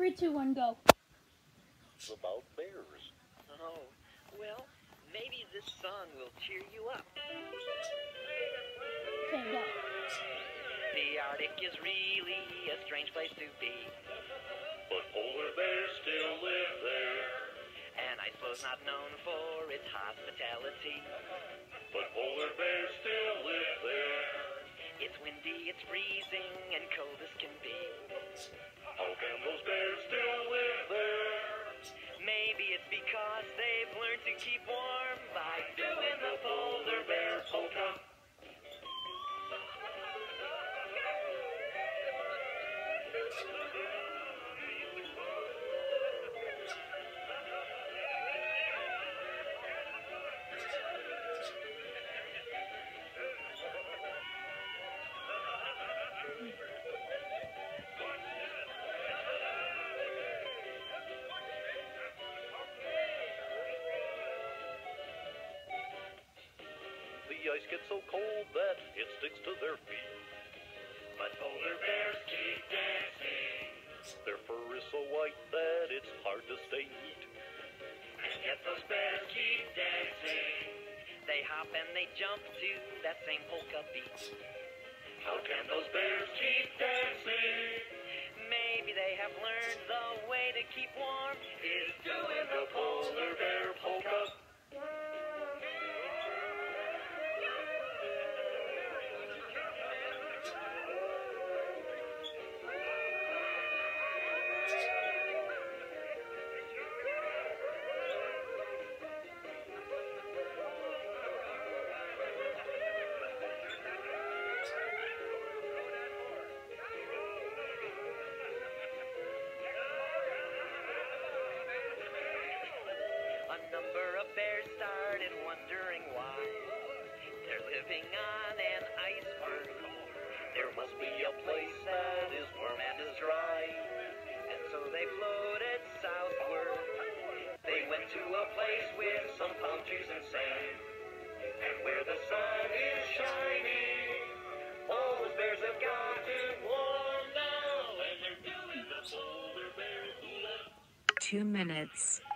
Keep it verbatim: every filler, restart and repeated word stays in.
Three, two, one, go. It's about bears. Oh, well, maybe this song will cheer you up. Okay, go. The Arctic is really a strange place to be, But polar bears still live there. and I suppose not known for its hospitality. But polar bears still live there. It's windy, it's freezing, and cold as can be. How can those bears still live there? Maybe it's because they've learned to keep warm by doing the polar bear polka. The ice gets so cold that it sticks to their feet. But polar bears keep dancing, Their fur is so white that it's hard to stay neat. and yet those bears keep dancing. They hop and they jump to that same polka beat. How can those bears keep dancing? Maybe they have learned the way to keep warm is doing the Polar bear polka. A number of bears started wondering why they're living on an iceberg. There must be a place that is warm and is dry, and so they floated southward. They went to a place with some palm trees and sand, and where the sun is shining, all those bears have gotten warm now, and they're doing the polar bear hula. Two minutes.